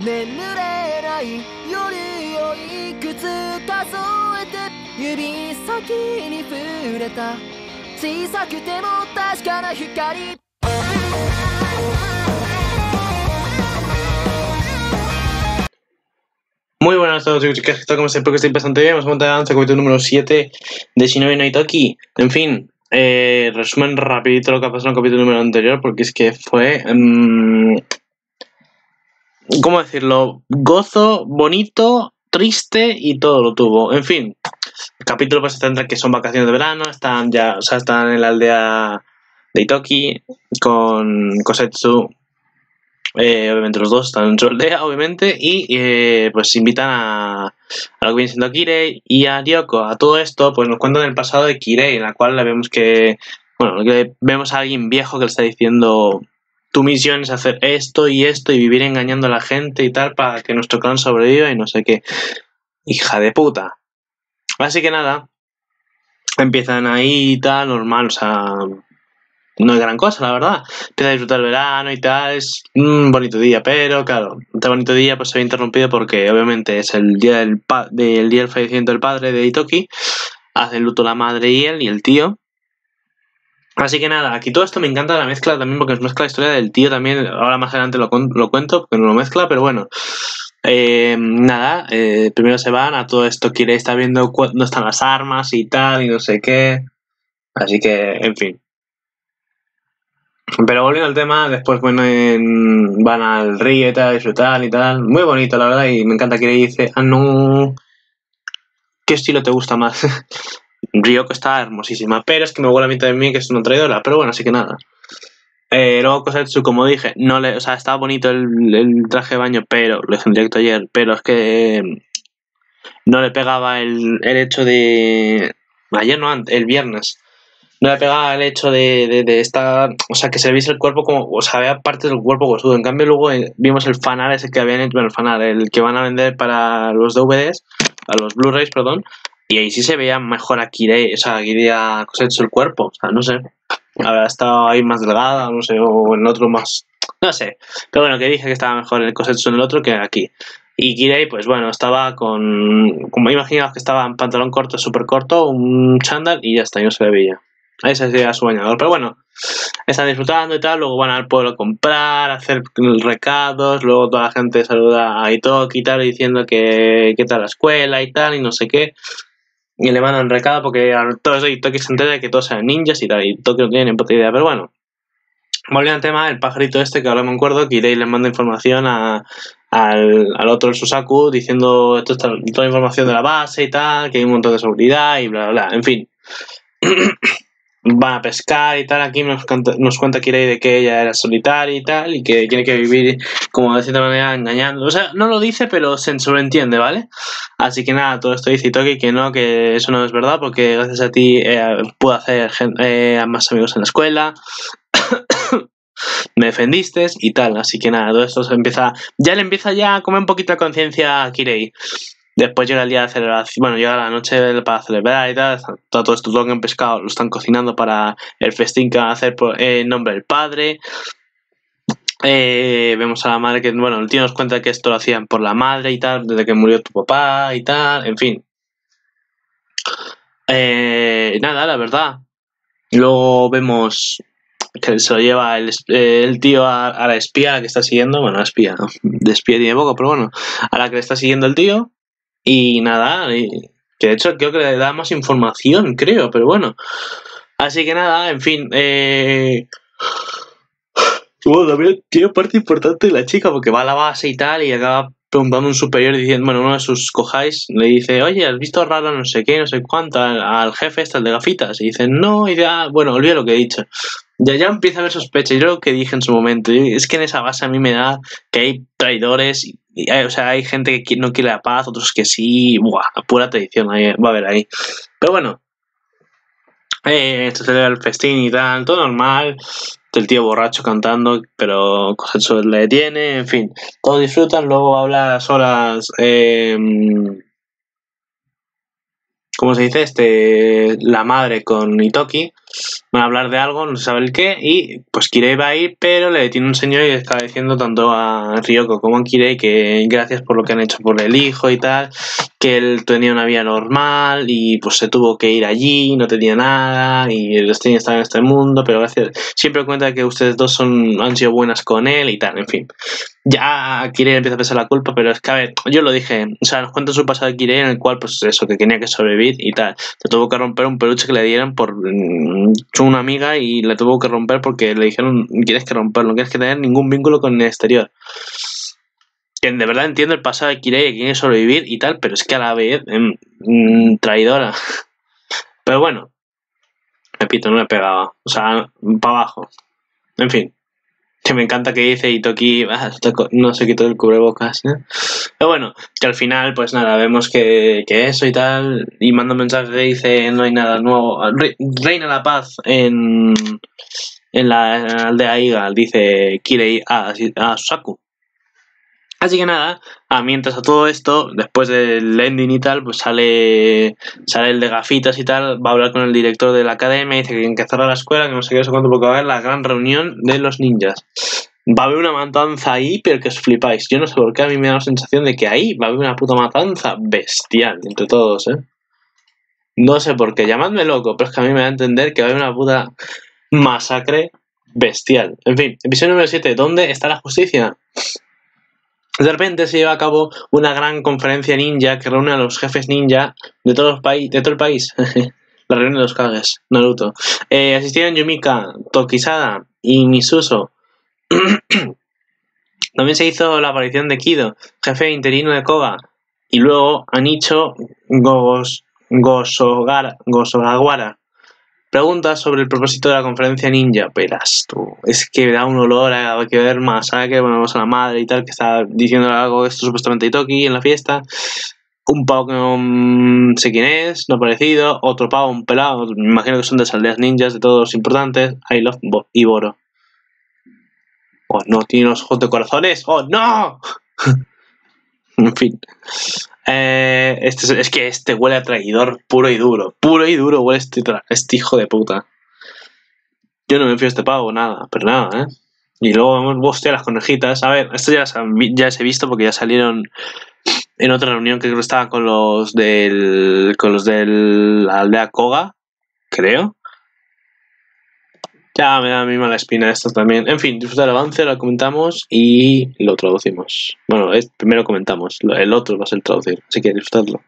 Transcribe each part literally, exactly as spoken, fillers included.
眠れない夜をいくつ数えて指先に触れた小さくても確かな光。 Muy buenas a todos chicos, ¿qué tal? Como siempre que estáis bastante bien, vamos a montar el capítulo número siete de Shinobi no Itoki. En fin, eh, resumen rapidito lo que ha pasado en el capítulo número anterior, porque es que fue... Mmm, ¿cómo decirlo? Gozo, bonito, triste y todo lo tuvo. En fin, el capítulo pues se centra que son vacaciones de verano, están ya, o sea, están en la aldea de Itoki con Kosetsu. Eh, obviamente los dos están en su aldea, obviamente, y eh, pues invitan a, a lo que viene siendo a Kirei y a Ryoko. A todo esto, pues nos cuentan el pasado de Kirei, en la cual le vemos que, bueno, que vemos a alguien viejo que le está diciendo: tu misión es hacer esto y esto y vivir engañando a la gente y tal para que nuestro clan sobreviva y no sé qué. Hija de puta. Así que nada, empiezan ahí y tal, normal, o sea... no hay gran cosa, la verdad. Empieza a disfrutar el verano y tal, es un bonito día, pero claro, este bonito día pues se ve interrumpido porque obviamente es el día del, pa del día del fallecimiento del padre de Itoki. Hacen luto la madre y él y el tío. Así que nada, aquí todo esto me encanta la mezcla también porque nos mezcla la historia del tío también. Ahora más adelante lo, lo cuento porque no lo mezcla, pero bueno. Eh, nada, eh, primero se van, a todo esto Kirei está viendo dónde están las armas y tal y no sé qué. Así que, en fin. Pero volviendo al tema, después bueno, en, van al río y tal, a disfrutar y tal. Muy bonito, la verdad, y me encanta que le dice: ah, no, ¿qué estilo te gusta más? Ryoko está hermosísima, pero es que me huele a mí también que es una traidora, pero bueno, así que nada. Eh, luego Kosetsu, como dije, no le, o sea, estaba bonito el, el traje de baño, pero lo hice en directo ayer, pero es que no le pegaba el, el hecho de... Ayer no, el viernes. No le pegaba el hecho de, de, de estar, o sea, que se viese el cuerpo como, o sea, había partes del cuerpo huesudo. En cambio, luego eh, vimos el fanart ese que habían hecho, bueno, el fanart, el que van a vender para los D V Ds, a los Blu-rays, perdón, y ahí sí se veía mejor a Kirei, o sea, Kirei a Kosetsu el cuerpo, o sea, no sé, habrá estado ahí más delgada, no sé, o en otro más, no sé, pero bueno, que dije que estaba mejor el Kosetsu en el otro que aquí. Y Kirei, pues bueno, estaba con, como imaginabas que estaba en pantalón corto, súper corto, un chándal y ya está, y no se le veía. Ese sería su bañador, pero bueno, están disfrutando y tal, luego van al pueblo a comprar, a hacer recados, luego toda la gente saluda a Itoki y tal, diciendo que qué tal la escuela y tal, y no sé qué, y le mandan recado porque a todos Itoki se entera de que todos eran ninjas y tal, y Itoki no tiene ni puta idea, pero bueno. Volviendo al tema, el pajarito este, que ahora me acuerdo, Kirei le manda información a, al, al otro, el Susaku, diciendo toda, esta, toda la información de la base y tal, que hay un montón de seguridad y bla, bla, bla, en fin. Van a pescar y tal. Aquí nos cuenta, nos cuenta Kirei de que ella era solitaria y tal, y que tiene que vivir como de cierta manera engañando. O sea, no lo dice, pero se sobreentiende, ¿vale? Así que nada, todo esto dice Itoki que no, que eso no es verdad, porque gracias a ti eh, puedo hacer eh, más amigos en la escuela. Me defendiste y tal. Así que nada, todo esto se empieza. Ya le empieza ya a comer un poquito la conciencia a Kirei. Después llega el día de celebración, bueno, llega la noche para celebrar y tal, todo esto todo lo que han pescado lo están cocinando para el festín que van a hacer por, eh, en nombre del padre. Eh, vemos a la madre que, bueno, el tío nos cuenta que esto lo hacían por la madre y tal, desde que murió tu papá y tal, en fin. Eh, nada, la verdad. Luego vemos que se lo lleva el, el tío a, a la espía, a la que está siguiendo, bueno, la espía, ¿no? De espía tiene poco, pero bueno, a la que le está siguiendo el tío. Y nada, y, que de hecho creo que le da más información, creo, pero bueno. Así que nada, en fin. Eh... Bueno, también tiene parte importante la chica, porque va a la base y tal, y acaba preguntando a un superior diciendo, bueno, uno de sus Kohais le dice: oye, ¿has visto raro no sé qué, no sé cuánto, al, al jefe este, el de gafitas? Y dice, no, y ya, ah, bueno, olvida lo que he dicho. Ya, ya empieza a haber sospechas. Yo lo que dije en su momento, es que en esa base a mí me da que hay traidores, y, y hay, o sea, hay gente que no quiere la paz, otros que sí, buah, pura traición ahí, va a haber ahí. Pero bueno, eh, esto se le da el festín y tal, todo normal, el tío borracho cantando, pero Kosetsu le detiene, en fin, todos disfrutan, luego habla a las horas, eh, ¿cómo se dice? Este, la madre con Itoki. van a hablar de algo, no se sabe el qué, y pues Kirei va a ir, pero le detiene un señor y le está diciendo tanto a Ryoko como a Kirei que gracias por lo que han hecho por el hijo y tal, que él tenía una vida normal y pues se tuvo que ir allí, no tenía nada y el destino estaba en este mundo, pero gracias, siempre cuenta que ustedes dos son, han sido buenas con él y tal, en fin. Ya Kirei empieza a pensar la culpa, pero es que, a ver, yo lo dije, o sea, nos cuenta su pasado de Kirei en el cual, pues eso, que tenía que sobrevivir y tal. Se tuvo que romper un peluche que le dieran por mm, una amiga y le tuvo que romper porque le dijeron, tienes que romperlo, no tienes que tener ningún vínculo con el exterior. Que de verdad entiendo el pasado de Kirei, que quiere sobrevivir y tal, pero es que a la vez, mm, traidora. Pero bueno, repito, no me pegaba, o sea, para abajo. En fin. Que me encanta que dice Itoki, ah, no se quitó el cubrebocas, ¿eh? Pero bueno, que al final, pues nada, vemos que, que eso y tal, y manda un mensaje que dice, no hay nada nuevo, Re, reina la paz en, en la aldea Iga, dice Kirei a, a Susaku. Así que nada, a mientras a todo esto, después del ending y tal, pues sale sale el de gafitas y tal, va a hablar con el director de la academia, dice que tienen que cerrar la escuela, que no sé qué, eso cuánto, porque va a haber la gran reunión de los ninjas. Va a haber una matanza ahí, pero que os flipáis. Yo no sé por qué a mí me da la sensación de que ahí va a haber una puta matanza bestial entre todos, ¿eh? No sé por qué, llamadme loco, pero es que a mí me da a entender que va a haber una puta masacre bestial. En fin, episodio número siete, ¿dónde está la justicia? De repente se lleva a cabo una gran conferencia ninja que reúne a los jefes ninja de, todos los paí- de todo el país. La reunión de los Kages, Naruto. Eh, asistieron Yumika, Tokisada y Misuso. También se hizo la aparición de Kido, jefe interino de Koga. Y luego Anicho Gos, Gosogara, Gosogawara. Preguntas sobre el propósito de la conferencia ninja. Verás tú, es que da un olor a que ver masacre. Bueno, vamos a la madre y tal, que está diciendo algo de esto supuestamente Itoki en la fiesta. Un pavo que no sé quién es, no parecido. Otro pavo, un pelado, me imagino que son de las aldeas ninjas, de todos los importantes. I love Bo y Boro. Oh no, tiene unos ojos de corazones. Oh no. En fin. Eh, este es, es que este huele a traidor puro y duro. Puro y duro huele este, este hijo de puta. Yo no me fío de este pavo, nada, pero nada, ¿eh? Y luego vemos, hostia, las conejitas. A ver, esto ya, ya les he visto porque ya salieron en otra reunión que creo que estaba con los del. con los de la aldea Koga, creo. Ya me da a mí mala espina esto también. En fin, disfrutar el avance, lo comentamos y lo traducimos. Bueno, es, primero comentamos, el otro va a ser traducir, así que disfrutadlo.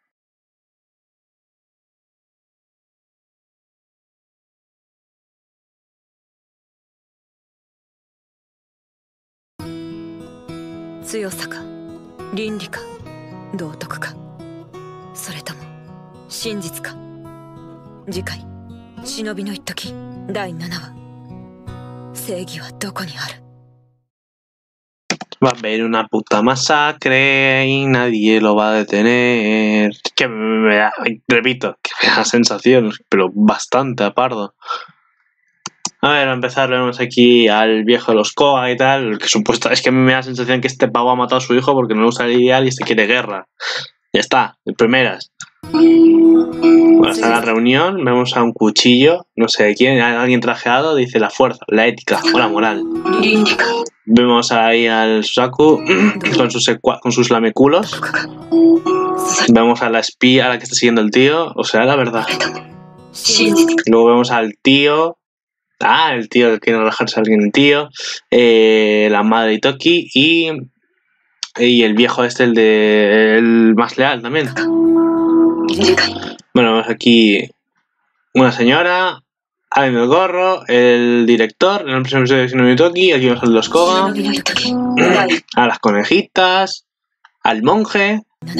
Tsuyosa ka, rinri ka, doutoku ka, sore tomo shinjitsu ka. Jikai, Shinobi no Ittoki,だいななわ. 正義はどこにある? Va a haber una puta masacre y nadie lo va a detener. Que me da, repito, que me da sensación, pero bastante apardo. A ver, a empezar, vemos aquí al viejo de los Koga y tal, que supuesto, es que a mí me da la sensación que este pavo ha matado a su hijo porque no le gusta el ideal y este quiere guerra. Ya está, de primeras. Bueno, está la reunión, vemos a un cuchillo, no sé de quién, alguien trajeado, dice la fuerza, la ética o la moral. Vemos ahí al Susaku con sus, con sus lameculos. Vemos a la espía a la que está siguiendo el tío, o sea, la verdad. Luego vemos al tío. Ah, el tío que quiere relajarse a alguien, el tío. Eh, la madre de Itoki y. Y el viejo este, el de. El más leal también. Bueno, vemos aquí una señora, alguien del gorro, el director, en el próximo episodio de Shinobi Itoki, aquí vemos a los Koga, a las conejitas, al monje.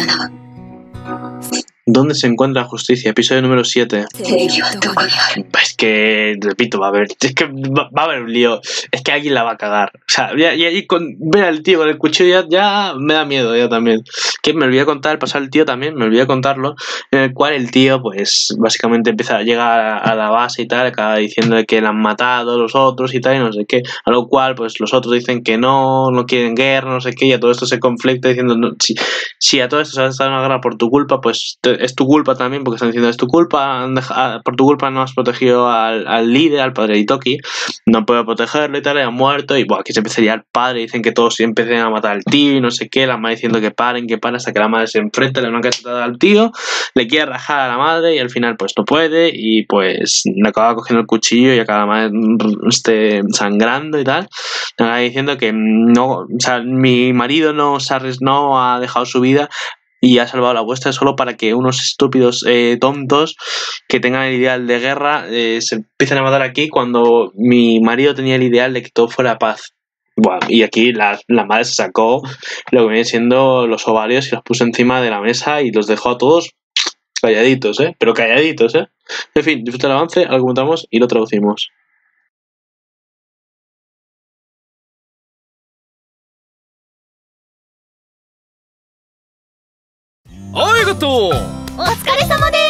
¿Dónde se encuentra la justicia? Episodio número siete. Es que, repito, va a haber. Es que va, va a haber un lío. Es que alguien la va a cagar. O sea, y allí con ver al tío con el cuchillo ya, ya me da miedo ya también. que me olvidé contar, el pasado del tío también, me olvidé contarlo, en el cual el tío, pues, básicamente empieza a llegar a, a la base y tal, acaba diciendo que le han matado los otros y tal, y no sé qué, a lo cual, pues, los otros dicen que no, no quieren guerra, no sé qué, y a todo esto se conflicta diciendo, no, si, si a todo esto se ha estado en una guerra por tu culpa, pues, te, es tu culpa también, porque están diciendo, es tu culpa, han dejado, por tu culpa no has protegido al, al líder, al padre de Itoki, no puedo protegerlo y tal, y ha muerto, y, bueno, aquí se empezaría el padre, dicen que todos empiecen a matar al tío, y no sé qué, la madre diciendo que paren, que paren, hasta que la madre se enfrenta, le da una cachetada al tío, le quiere rajar a la madre y al final pues no puede y pues le acaba cogiendo el cuchillo y acaba la madre este, sangrando y tal, le acaba diciendo que no, o sea, mi marido no, se arres, no ha dejado su vida y ha salvado la vuestra solo para que unos estúpidos eh, tontos que tengan el ideal de guerra eh, se empiecen a matar aquí cuando mi marido tenía el ideal de que todo fuera paz. Bueno, y aquí la, la madre se sacó lo que viene siendo los ovarios y los puso encima de la mesa y los dejó a todos calladitos, ¿eh? Pero calladitos, ¿eh? En fin, disfruta el avance, ahora lo comentamos y lo traducimos. ありがとう。 お疲れ様です。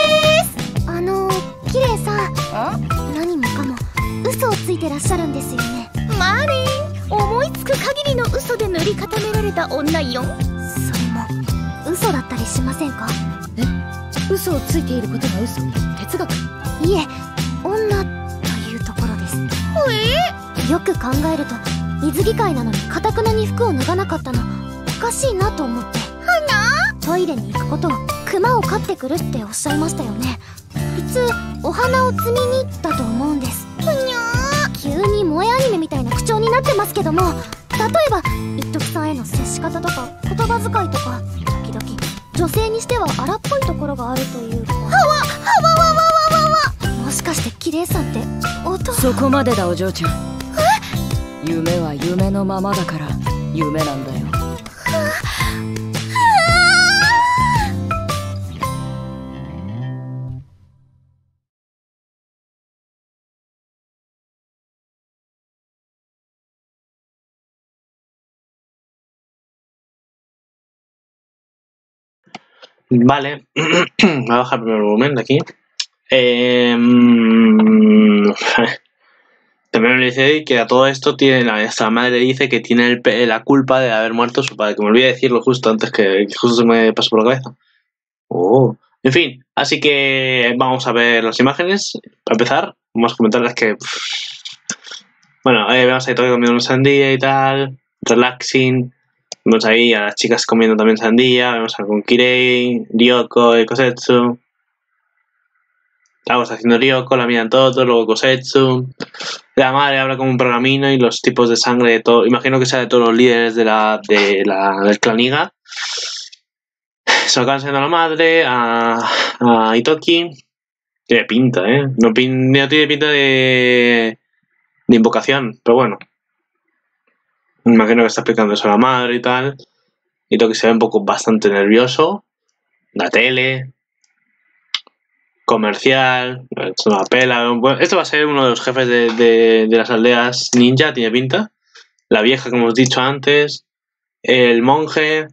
あのキレイさん、何もかも嘘をついてらっしゃるんですよね。マーリン、思いつく限りの嘘で塗り固められた女よ。それも嘘だったりしませんか？ え、嘘をついていることが嘘？哲学？ いえ、女というところです。え？よく考えると水着会なのに堅くなに服を脱がなかったのおかしいなと思って。トイレに行くことをクマを飼ってくるっておっしゃいましたよね。普通お花を摘みに行ったと思うんです。ふにゃー、急に萌えアニメみたいな口調になってますけども、例えば一時さんへの接し方とか言葉遣いとか時々女性にしては荒っぽいところがあるというか。はわはわわわわわわ。もしかして綺麗さんって音？ そこまでだお嬢ちゃん。え？夢は夢のままだから夢なんだよ。 Vale, voy a bajar primero el volumen de aquí. Eh, también le dice que a todo esto tiene la, esta madre dice que tiene el, la culpa de haber muerto su padre, que me olvidé decirlo justo antes que, que justo se me pasó por la cabeza. Oh. En fin, así que vamos a ver las imágenes. Para empezar, vamos a comentarles que bueno, eh, vemos ahí todo comiendo una sandía y tal, relaxing. Vemos ahí a las chicas comiendo también sandía, vemos a con Kirei, Ryoko y Kosetsu. Algo está haciendo Ryoko, la miran todo, luego Kosetsu. La madre habla como un pergamino y los tipos de sangre de todo. Imagino que sea de todos los líderes de la, de la, del clan Iga. Se lo acaban enseñando a la madre, a, a Itoki. Tiene pinta, ¿eh? No, pin, no tiene pinta de, de invocación, pero bueno. Me imagino que está explicando eso a la madre y tal. Y todo que se ve un poco bastante nervioso. La tele. Comercial. Esto no la pela. Esto va a ser uno de los jefes de, de, de las aldeas ninja, tiene pinta. La vieja, como os he dicho antes. El monje.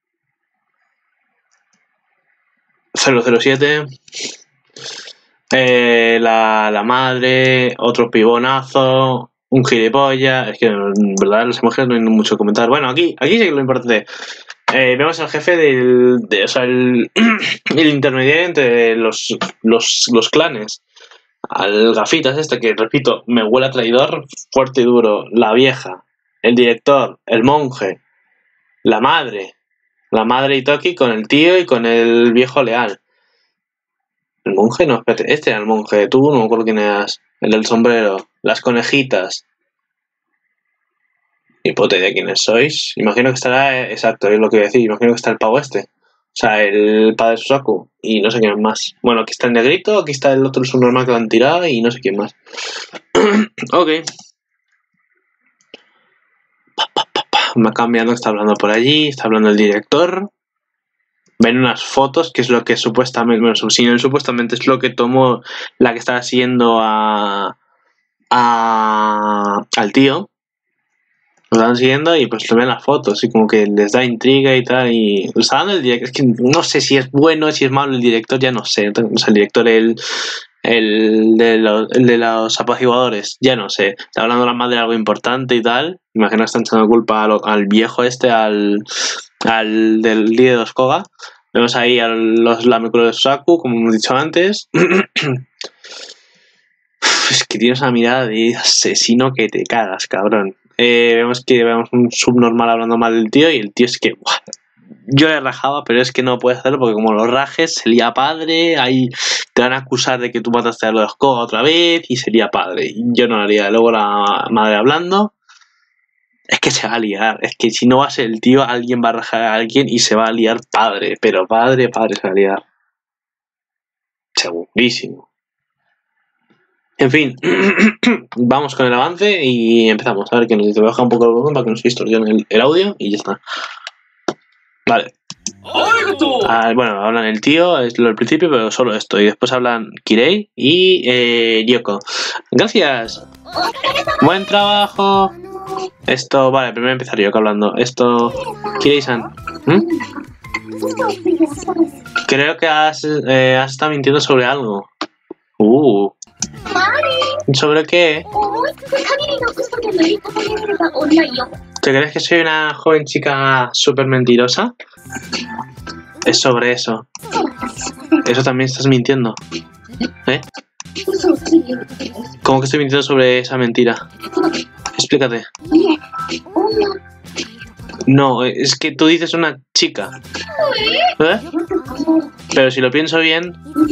cero cero siete. Eh, la, la madre. Otro pibonazo. Un gilipollas, es que en verdad las imágenes no hay mucho que comentar. Bueno, aquí, aquí sí que lo importante. Eh, vemos al jefe del. De, o sea, el, el intermediario entre los, los, los clanes. Al gafitas este que, repito, me huele a traidor fuerte y duro. La vieja, el director, el monje, la madre. La madre Itoki con el tío y con el viejo leal. El monje, no, espérate, este era el monje. Tú no me acuerdo quién eras. El del sombrero. Las conejitas. Ni puta idea quiénes sois. Imagino que estará... Exacto, es lo que voy a decir. Imagino que está el pavo este. O sea, el padre de Susaku. Y no sé quién más. Bueno, aquí está el negrito. Aquí está el otro subnormal que lo han tirado. Y no sé quién más. Ok. Pa, pa, pa, pa. Me va cambiando que está hablando por allí. Está hablando el director. Ven unas fotos, que es lo que supuestamente... Bueno, si no, supuestamente es lo que tomó la que estaba siguiendo a... a al tío. Lo van siguiendo y pues lo ven las fotos y como que les da intriga y tal. Y lo está dando el director. Es que no sé si es bueno, si es malo el director, ya no sé. O sea, el director, el, el, de, los, el de los apaciguadores, ya no sé. Está hablando la madre de algo importante y tal. Imagino que están echando culpa al, al viejo este, al, al del líder de los Koga. Vemos ahí a los Lamekuros de Susaku, como hemos dicho antes. Es que tienes una mirada de asesino que te cagas, cabrón. Eh, vemos que vemos un subnormal hablando mal del tío y el tío es que... ¡buah! Yo le rajaba, pero es que no puedes hacerlo porque como lo rajes, sería padre, ahí te van a acusar de que tú mataste a los Koga otra vez y sería padre. Yo no lo haría. Luego la madre hablando... Es que se va a liar. Es que si no va a ser el tío, alguien va a rajar a alguien y se va a liar padre. Pero padre, padre se va a liar. Segurísimo. En fin, vamos con el avance y empezamos. A ver que nos dice. Voy a bajar un poco el volumen para que no se distorsione el, el audio y ya está. Vale. Ah, bueno, hablan el tío, es lo del principio, pero solo esto. Y después hablan Kirei y eh, Ryoko. Gracias. Buen trabajo. Esto, vale, primero empezar yo hablando. Esto, Kirei-san. ¿Mm? Creo que has, eh, has estado mintiendo sobre algo. Uh. ¿Sobre qué? ¿Te crees que soy una joven chica súper mentirosa? Es sobre eso. Eso también estás mintiendo. ¿Eh? ¿Cómo que estoy mintiendo sobre esa mentira? Explícate. No, es que tú dices una chica. ¿Eh? Pero si lo pienso bien...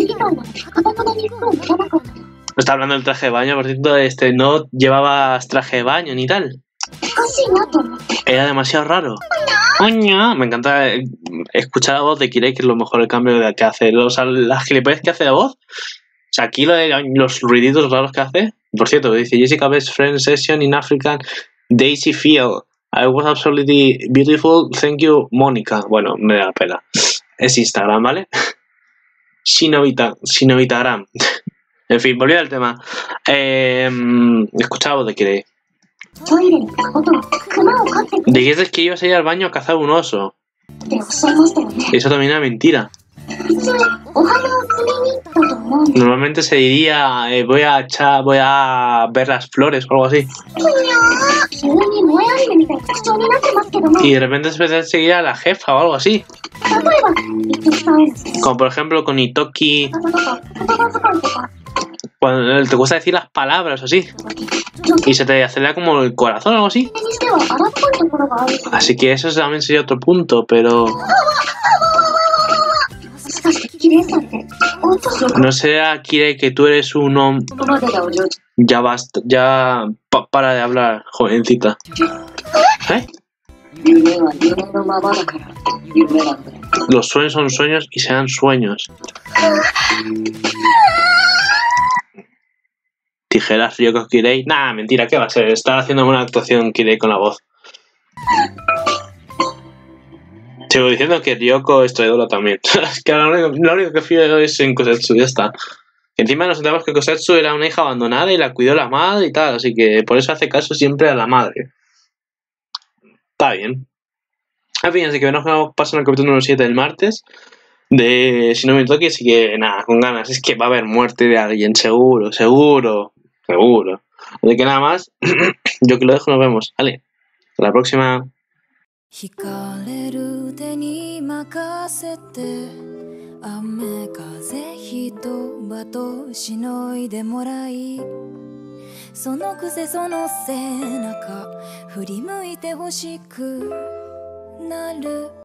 Está hablando del traje de baño, por cierto, este, no llevabas traje de baño ni tal. Era demasiado raro. Coño, me encanta escuchar la voz de Kirei, que es lo mejor el cambio que hace. O sea, las gilipollas que hace la voz. O sea, aquí lo de los ruiditos raros que hace. Por cierto, dice Jessica Best Friend Session in African Daisy Field. I was absolutely beautiful. Thank you, Mónica. Bueno, me da la pena. Es Instagram, ¿vale? Shinobita, Shinobitagram. En fin, volviendo al tema. Eh, escuchaba voz de Kirei. Dijiste que ibas a ir al baño a cazar un oso. Eso también era mentira. Normalmente se diría eh, voy a echar, voy a ver las flores o algo así. Y de repente se empezó a seguir a la jefa o algo así. Como por ejemplo con Itoki. Cuando te cuesta decir las palabras o así. Y se te acelera como el corazón o algo así. Así que eso también sería otro punto, pero... No sea, Kirei, que tú eres un hombre... Ya basta, ya... Pa para de hablar, jovencita. ¿Eh? Los sueños son sueños y sean sueños. Tijeras Ryoko Kirei. Nah, mentira, ¿qué va a ser? Está haciendo una actuación Kirei con la voz. Sigo diciendo que Ryoko es traidora también. Es que lo único, lo único que fío es en Kosetsu, ya está. Encima nos enteramos que Kosetsu era una hija abandonada y la cuidó la madre y tal, así que por eso hace caso siempre a la madre. Está bien. En fin, así que veremos cómo pasa en el capítulo número siete del martes de Shinobi Toki, así que nada, con ganas. Es que va a haber muerte de alguien, seguro, seguro, seguro. Así que nada más, yo que lo dejo, nos vemos. Vale, hasta la próxima. 惹かれる手に任せて雨風ひとばとしのいでもらいそのくせその背中振り向いてほしくなる